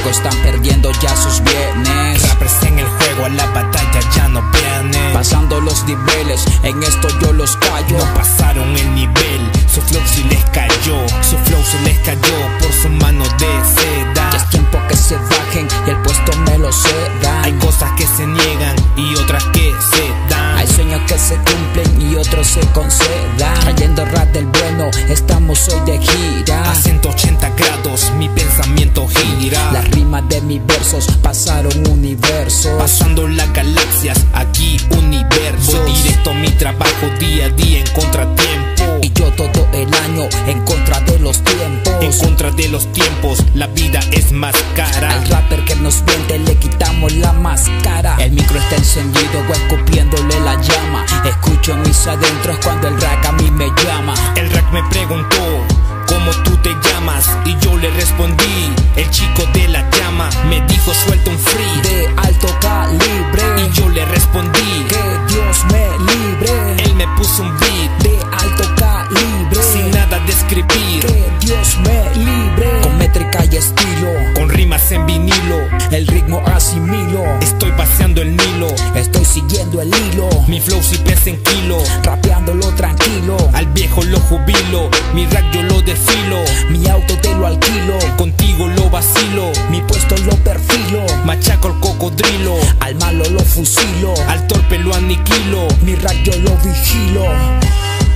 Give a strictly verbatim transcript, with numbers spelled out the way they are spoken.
juego están perdiendo ya sus bienes. Rappers en el juego, a la batalla ya no vienen. Pasando los niveles, en esto yo los callo. No pasaron el nivel, su flow sí les cayó. Su flow se les cayó por su mano de seda. Ya es tiempo que se bajen y el puesto me lo cedan. Hay cosas que se niegan y otras que se dan. Hay sueños que se cumplen y otros se concedan. Trayendo rap del bueno, estamos hoy de gira. A ciento ochenta grados mi pensamiento gira. Las rimas de mis versos pasaron universos. Pasando las galaxias, aquí universos. Voy directo a mi trabajo día a día en contratiempo. Y yo todo el año en contra de los tiempos. En contra de los tiempos, la vida es más cara. Al rapper que nos vende le quitamos la máscara. El micro está encendido o escupiéndole la llama. Escucho en mis adentros cuando el rack a mí me llama. El rack me preguntó, ¿cómo tú te llamas? Y yo le respondí, el chico de la llama. Me dijo, suelta un free de alto calibre. Y yo le respondí, que Dios me libre. Él me puso un beat de alto calibre, sin nada de escribir. Que Dios me libre. Con métrica y estilo, con rimas en vinilo, el ritmo asimilo. Estoy paseando el Nilo, estoy siguiendo el hilo. Mi flow si pesa en kilo, rapeándolo tranquilo. Al viejo lo jubilo, mi rap yo lo desfilo. Mi auto te lo alquilo, contigo lo vacilo. Mi puesto lo perfilo, machaco el cocodrilo. Al malo lo fusilo, al torpe lo aniquilo. Mi rap yo lo vigilo.